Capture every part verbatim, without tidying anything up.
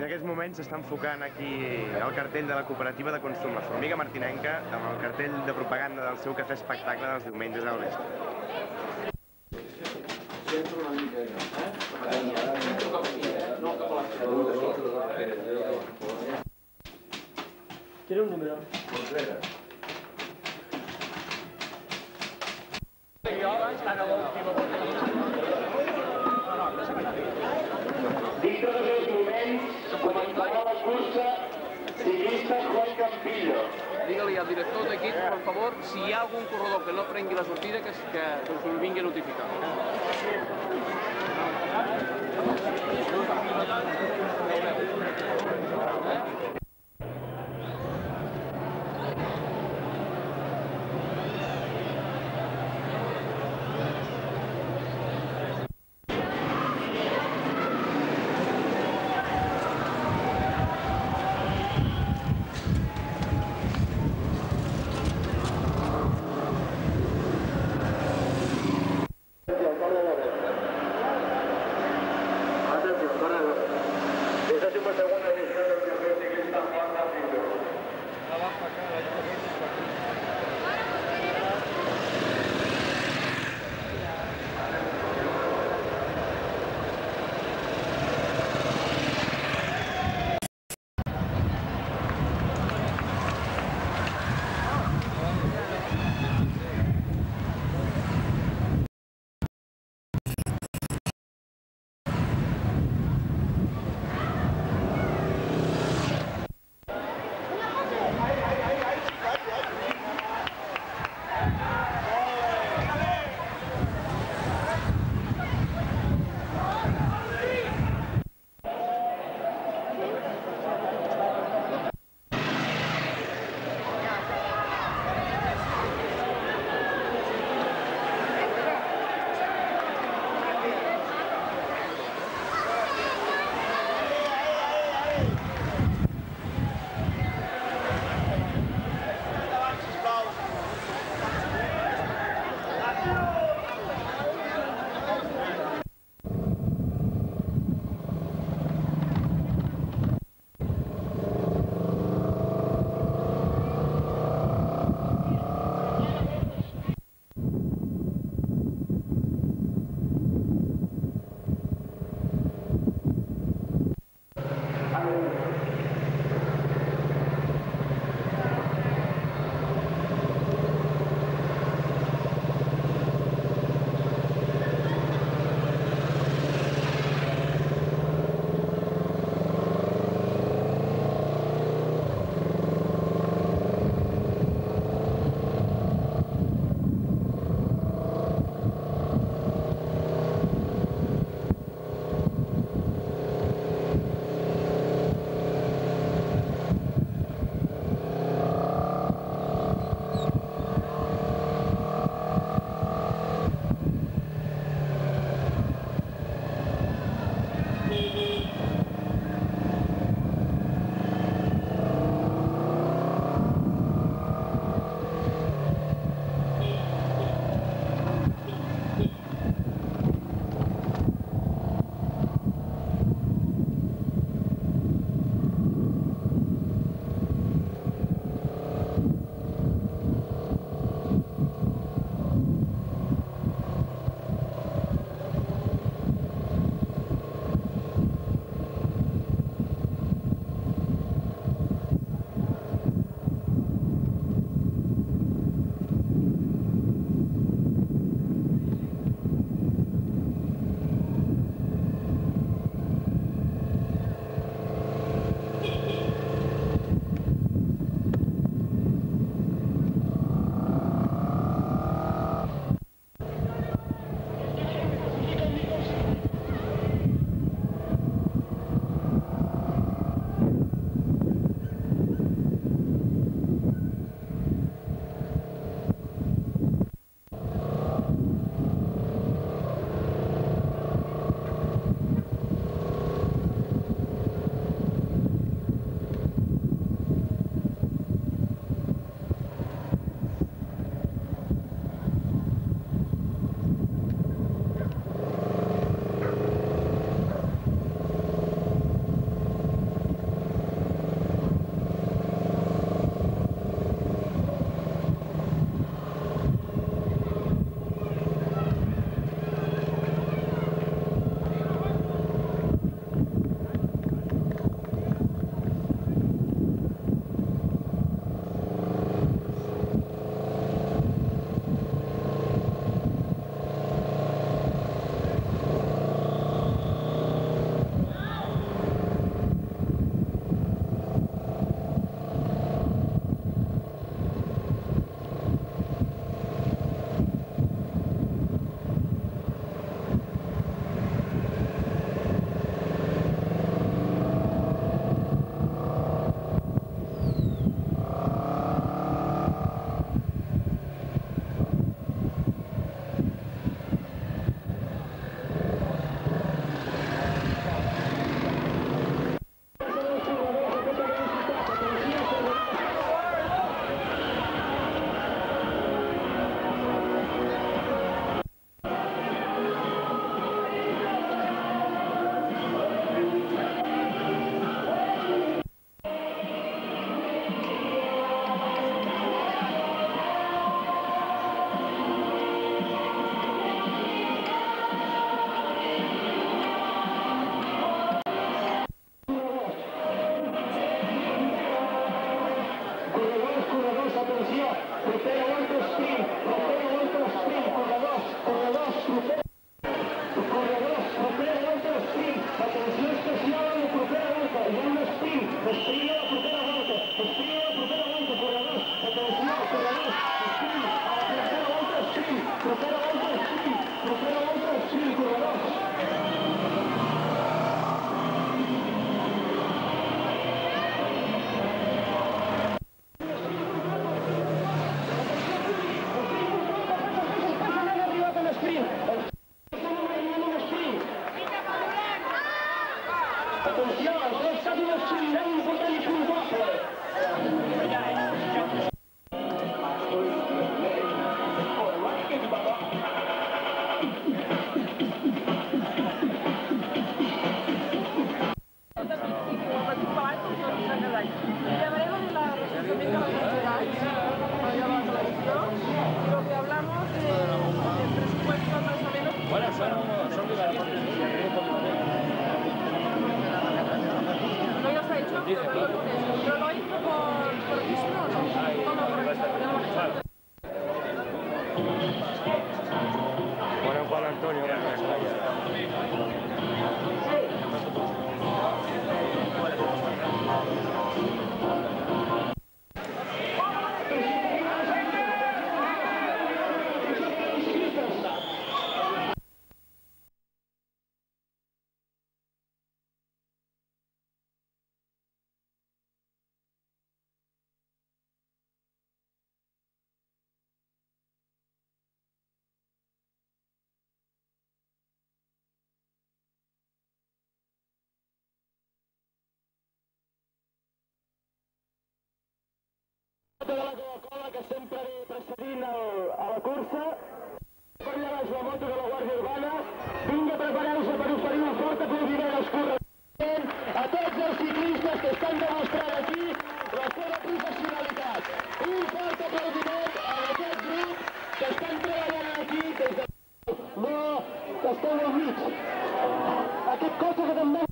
en aquests moments s'està enfocant aquí el cartell de la cooperativa de consum La Formiga Martinenca amb el cartell de propaganda del seu cafè espectacle dels diumenges al vespre. ¿Quiere un número? Dintre de dos moments començarà la cursa ciclista Juan Campillo. Digue-li al director d'equip, per favor, si hi ha algun corredor que no prengui la sortida, que, que, que us ho vingui a notificar. Décimo segunda edición del Café Ciclista Corredors, propera volta l'esprint. Atenció especial a la propera volta. Hi ha un esprint. Esprint a la propera volta. Esprint a la propera volta, corredors. Atenció, corredors. Esprint. A la propera volta, esprint. Propera volta, esprint. Propera volta, esprint, corredors. Atenció, això ha estat un accident important i puntuable. Llamaremos de la resolución de la sociedad, lo que hablamos del presupuesto más o menos. Bueno, son, son liberalistas. No ya se ha hecho, pero lo hizo por, por registro, ¿no? No, por registro. Bueno, Juan Antonio, de la Coca-Cola que sempre ve precedint el, a la cursa. Per allà baix la moto de la Guàrdia Urbana. Vinga, prepareu-se per oferir un fort aplaudiment als corredors. A tots els ciclistes que estan demostrant aquí la seva professionalitat. Un fort aplaudiment a aquest grup que estan treballant aquí des de... No, que esteu al mig. Aquest cotxe que també...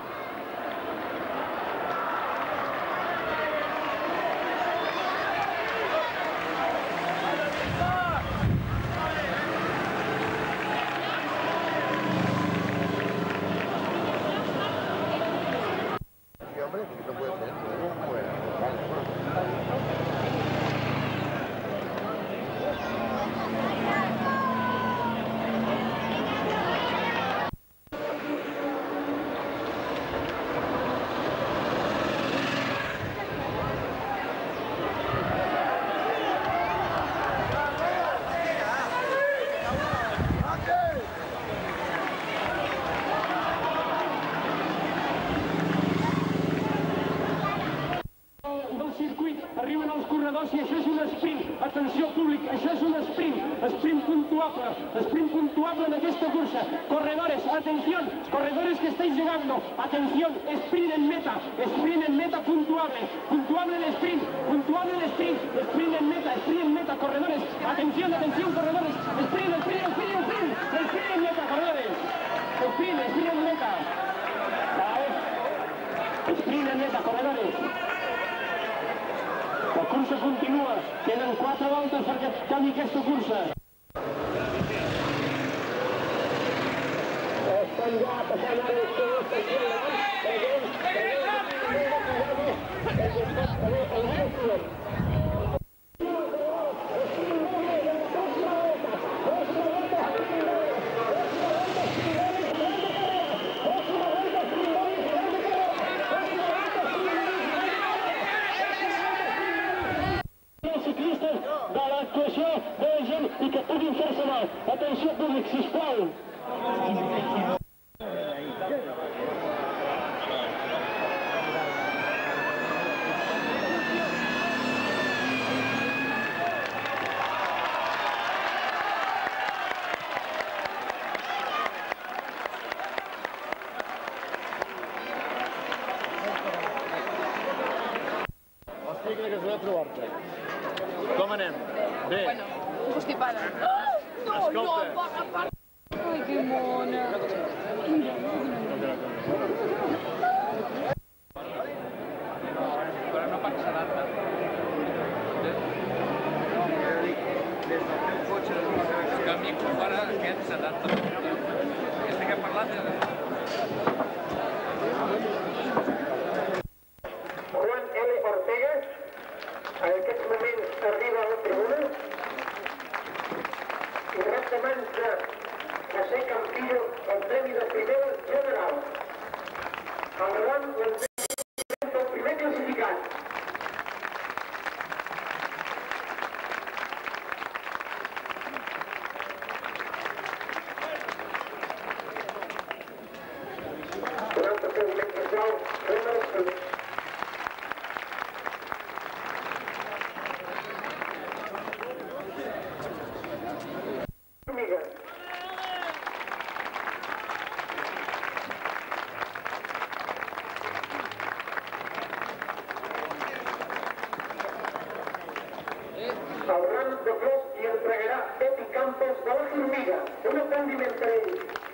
Arriben els corredors i això és un sprint. Atenció públic, això és un sprint. Sprint puntuable, sprint puntuable en aquesta cursa. Corredores, atención, corredores que estáis llegando. Atención, sprint en meta, sprint en meta puntuable. Puntuable el sprint, puntuable el sprint. Sprint en meta, sprint en meta, corredores. Atención, atención, corredores. Sprint, sprint, sprint, sprint. Sprint en meta, corredores. Sprint, sprint en meta. Sprint en meta, corredores. La cursa continua, queden quatre voltes perquè acabi aquesta cursa. Estan ja passant ara els teus aquí endavant. I que puguin fer-se mal. Atenció públic, sisplau. Estic que es va trobar-te. Com anem? Bé. Bueno, constipada. No, no, para, para. Ai, que mona. Però no pot sedar-te. Des del teu cotxe, que a mi fora aquest sedat. Estem parlant de... Juan L. Ortega, en aquests moments arriba a la tribuna, i rep de mans de José Campillo el premi de primera general. El ram l'entrega del primer classificat. Durant el seu moment social, rema l'escut. Formiga. El ram de flors li entregarà Pepi Campos de la Formiga. Un aplaudiment per ell.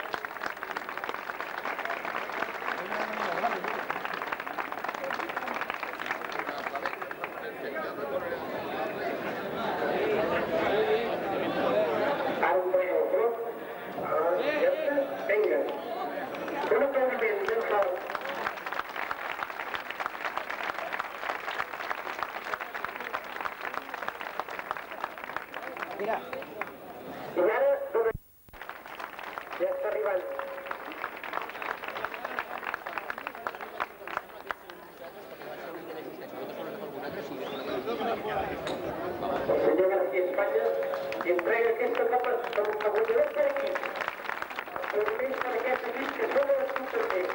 Ara entrega el flor. Vinga. Un aplaudiment ben fort. Mira. I ara, ja està arribant. El senyor García Espanya li entrega aquesta copa com a guanyador per equip. Almenys per aquest equip que són a l'escut també.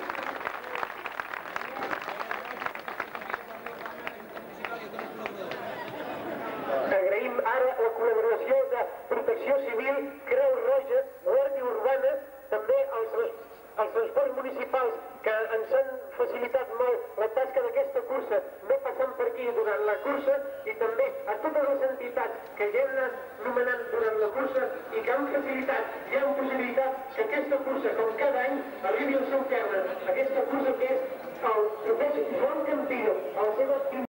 Agraïm ara la col·laboració de Protecció Civil, Creu Roja, Guàrdia Urbana, també els, els transports municipals que ens han facilitat molt la tasca d'aquesta cursa, no passant per aquí durant la cursa, i també a totes les entitats que ja han anat nomenant durant la cursa i que han facilitat i han possibilitat que aquesta cursa, com cada any, arribi al seu terme. Aquesta cursa que és el professor Joan Campillo, a la seva